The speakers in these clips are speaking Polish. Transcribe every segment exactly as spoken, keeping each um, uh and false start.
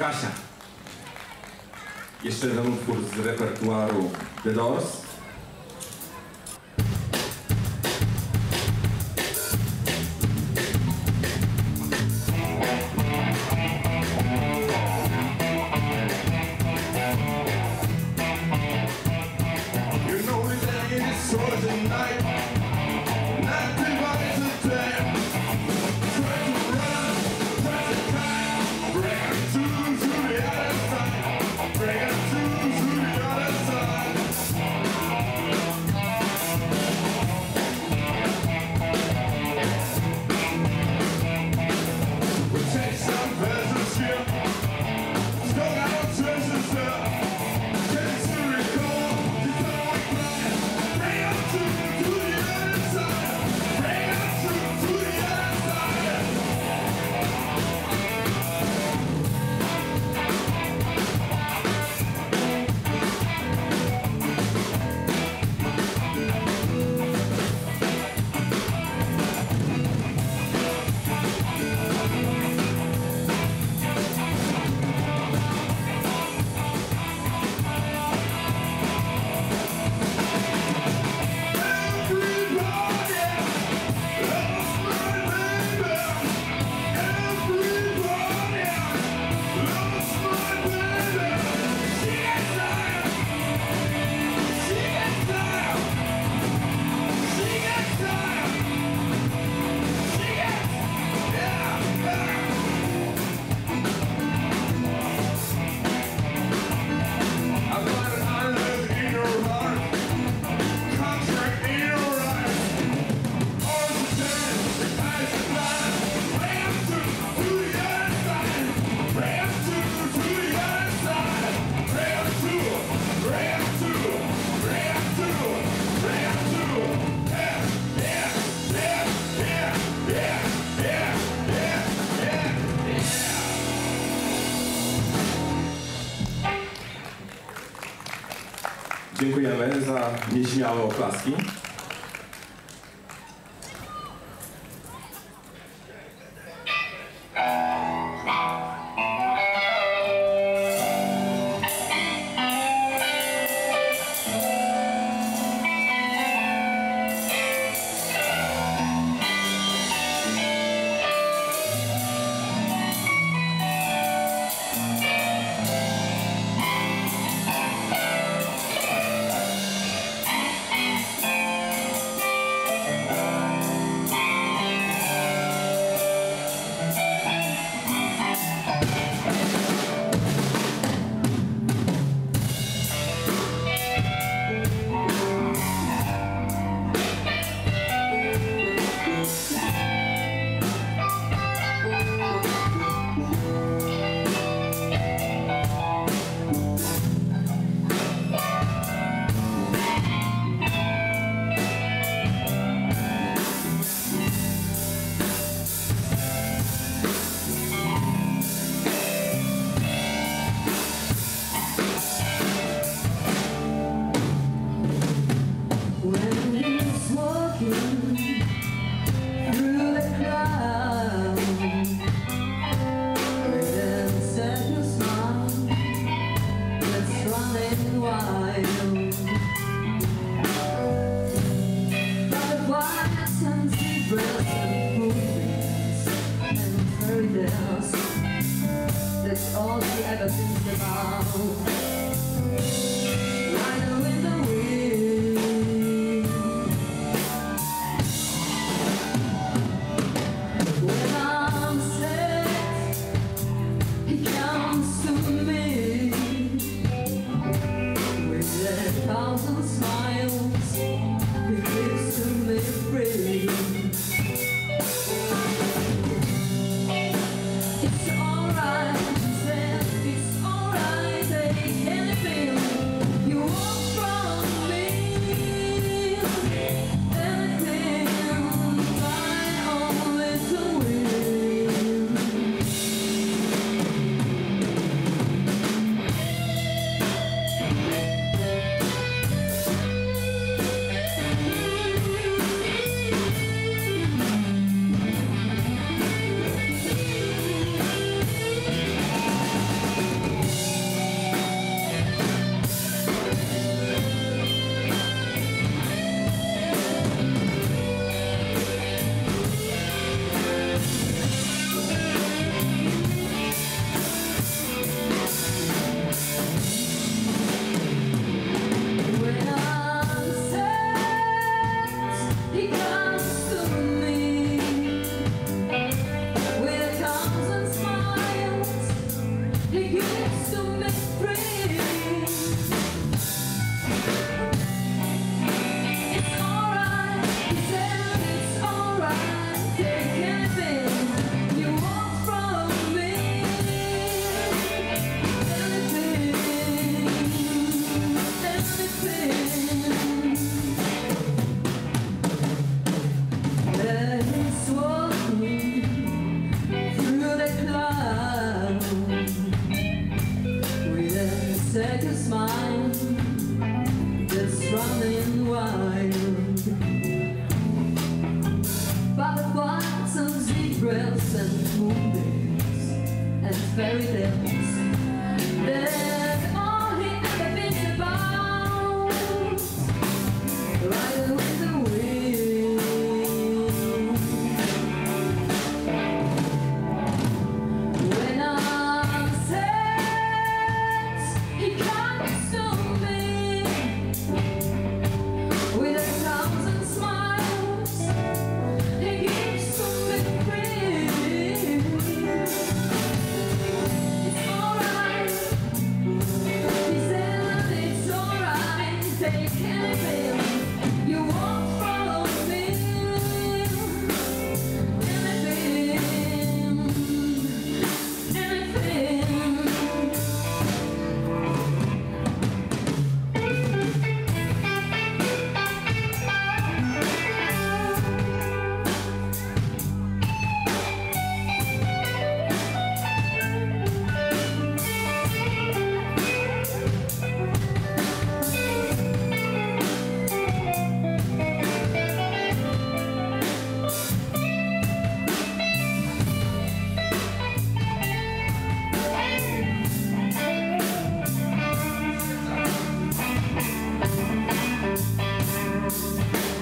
Kasia. Jeszcze jeden utwór z repertuaru The Doors. Dziękujemy za nieśmiałe oklaski.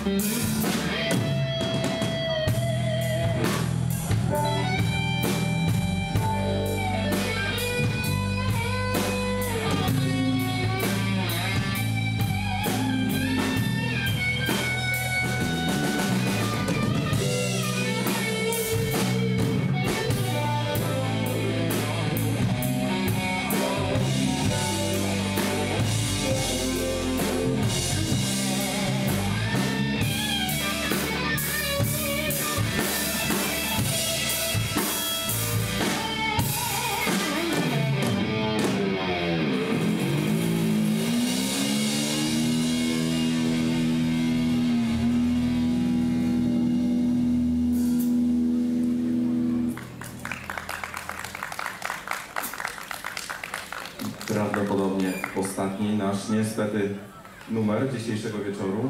Prawdopodobnie ostatni nasz niestety numer dzisiejszego wieczoru.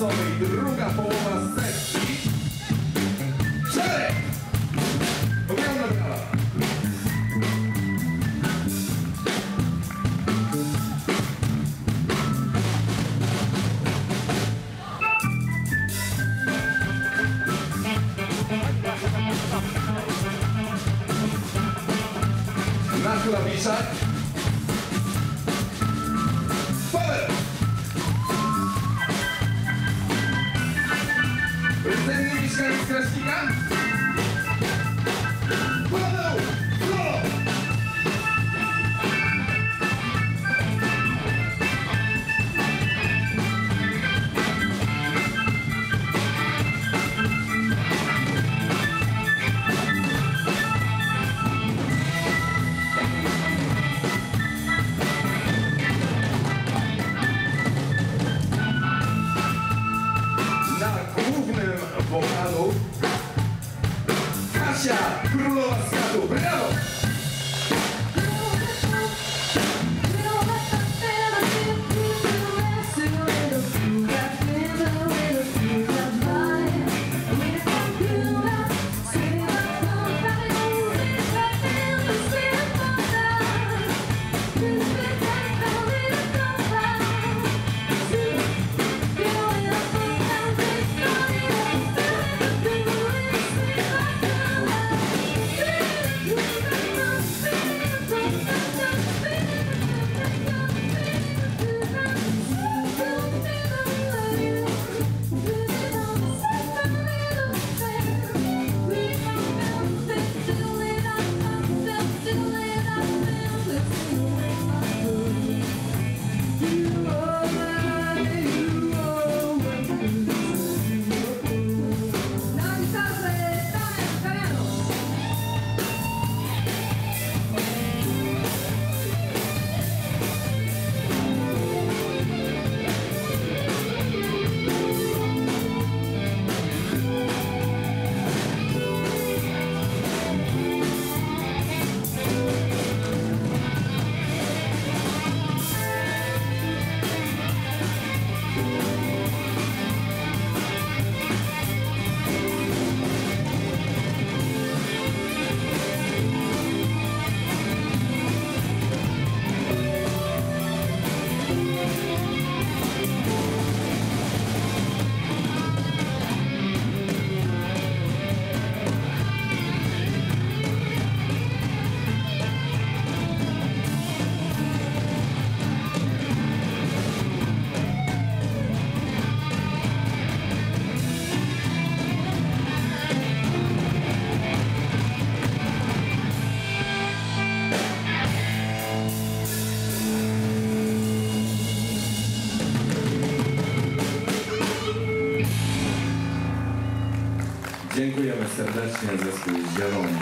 basowej, druga połowa sekcji. Cztery! Ogromna brawa! Na klawiszach. Power! Rdzenny mieszkaniec Kraśnika. Paweł! Solo! Wokalu Kasia, królowa skatu, brawo! Dziękujemy serdecznie zespół Zieloni.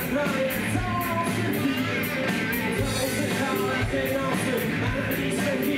Nocy, ale tej nocy, ale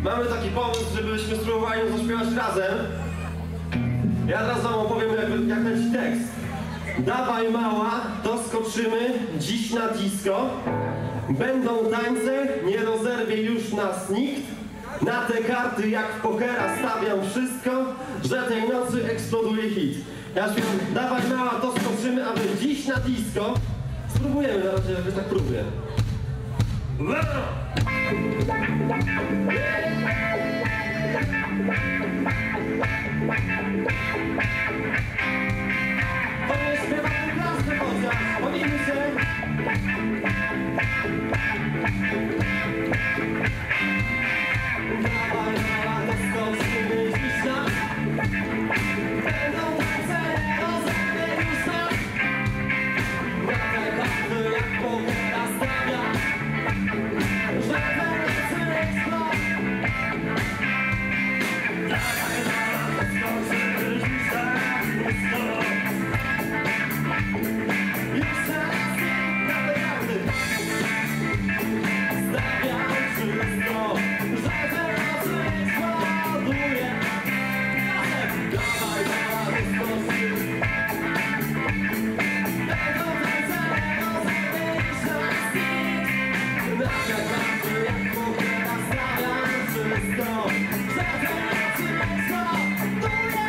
Mamy taki pomysł, żebyśmy spróbowali ją zaśpiewać razem. Ja teraz wam opowiem, jak, jak leci tekst. Dawaj mała, to skoczymy dziś na disco. Będą tańce, nie rozerwie już nas nikt. Na te karty jak w pokera stawiam wszystko, że tej nocy eksploduje hit. Ja śpiewam, dawaj mała, to skoczymy, aby dziś na disco. Spróbujemy na razie, jakoś tak próbuję. To nie śpiewamy klasy chociaż, bawimy się. Dawaj mała, to skoczymy dziś na. Będą tańce, rozerwie już nas. Na te karty jak pokera stawiam, że te nocy eksploduje. Dawaj mała, to skoczymy dziś na. Jeszcze raz na te karty stawiam wszystko, że te nocy eksploduje. Dawaj mała, to skoczymy. Będą tańce, rozerwie już nas nikt. Na te karty jak pokera stawiam wszystko, że te nocy eksploduje.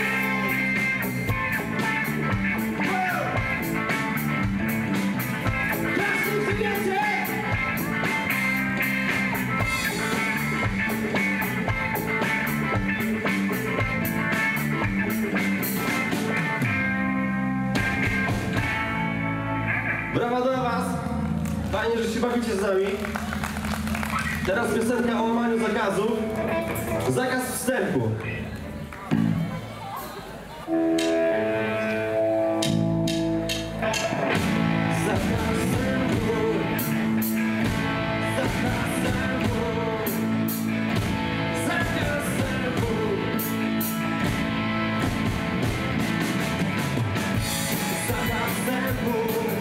Brawa dla was! Fajnie, że się bawicie z nami. Teraz piosenka o łamaniu zakazu. Zakaz wstępu. Zakaz wstępu. Zakaz wstępu. Zakaz wstępu. Zakaz wstępu.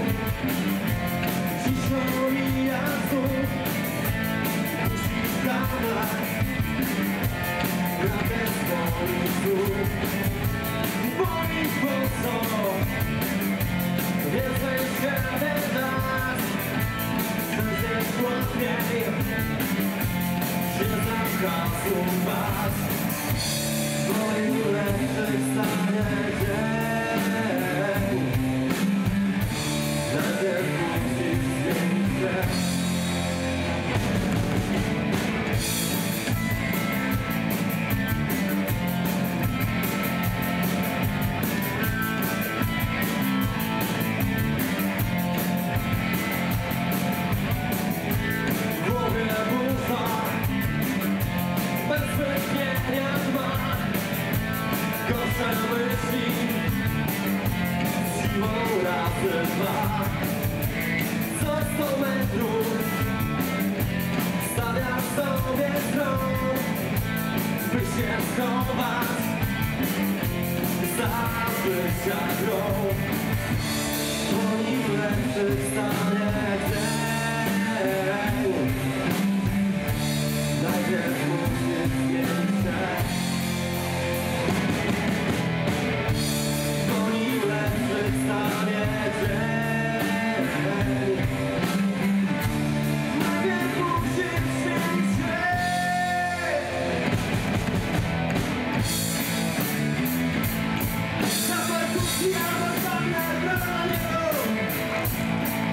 Dziś omija znów. Musisz gadać. Prawdę swoich słów. Boisz po co? Więcej się wydasz. Będziesz łatwiej się zakazu masz. W moim lepszych stanie dzień. Najpierw musisz zmienić grę. W głowie burza, bez wytchnienia tma. Gorsze myśli, siłą razy dwa. Co sto metrów stawiasz sobie stron, by się schować za bycia grą. W moim lepszych stanie dzień. Najpierw musisz zmienić się. W moim lepszych stanie dzień. Najpierw musisz zmienić się. Zapal kuchni, albo sobie bronią.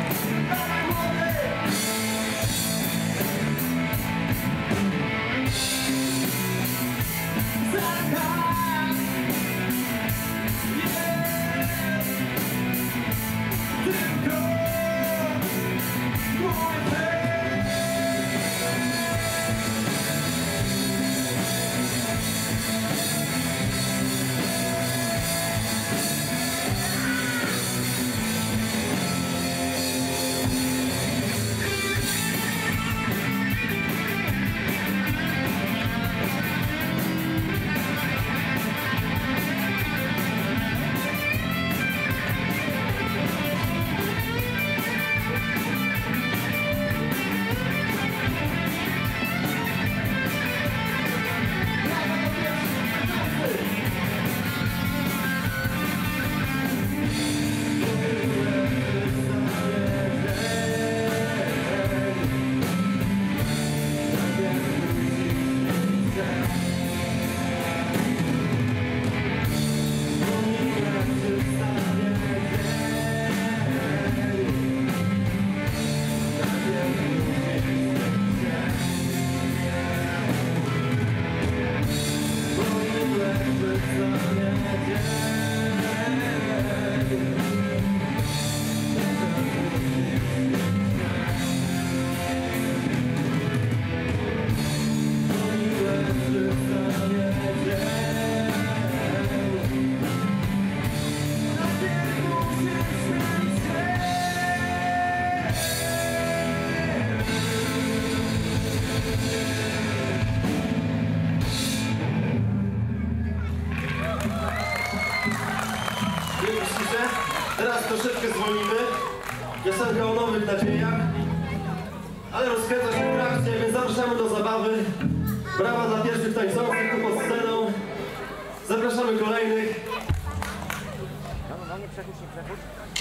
Piosenka o nowych nadziejach, ale rozkręca się w trakcie, więc zapraszamy do zabawy. Brawa dla pierwszych tańczących tu pod sceną. Zapraszamy kolejnych. No, nie przechódź, nie przechódź.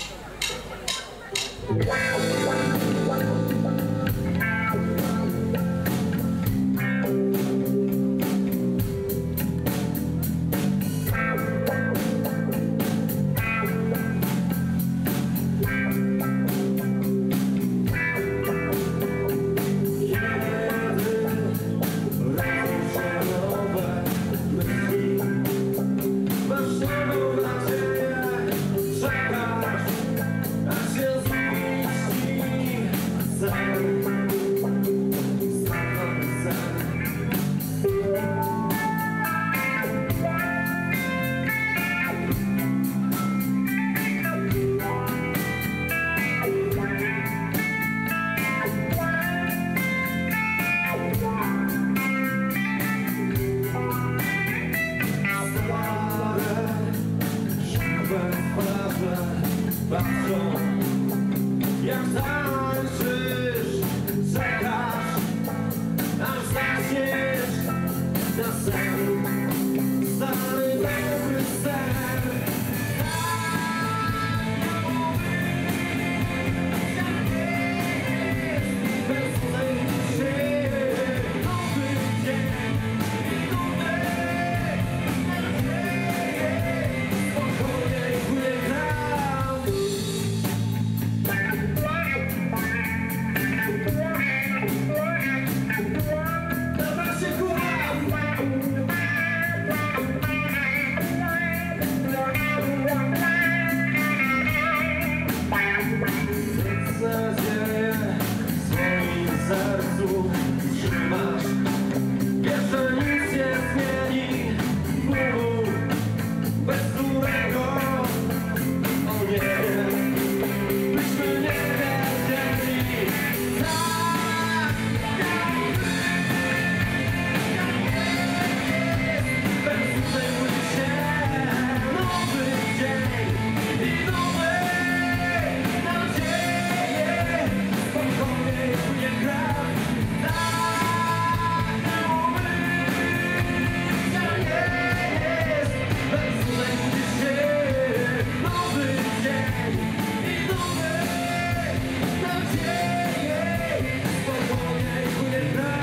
Patrzą, jak tańczysz, czekasz, aż zaśniesz na sen, stary dobry sen. Bez tej duszy, nowy dzień, nowe nadzieje, spokojnie płynie gram. Nadzieję w swoim sercu trzymasz, wiesz, że nic nie zmieni bólu, bez którego, o nie, byśmy nie wiedzieli. Tak, jak bez tutaj się nowy dzień i nowe nadzieje, spokojnie płynie gra. Tak, nowy dzień jest, bez tutaj się nowy dzień i nowe nadzieje, spokojnie płynie gra.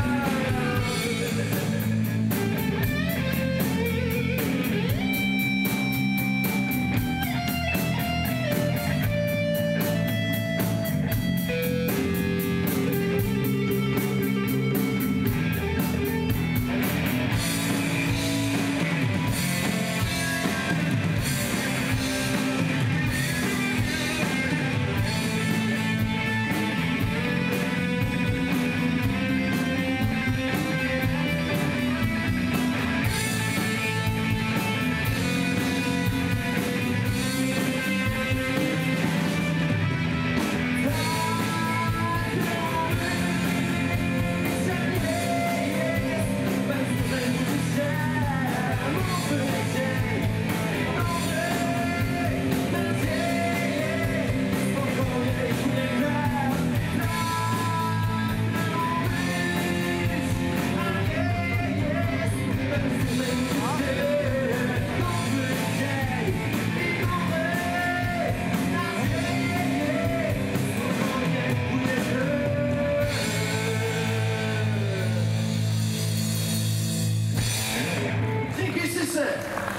Dzięki ślicznie!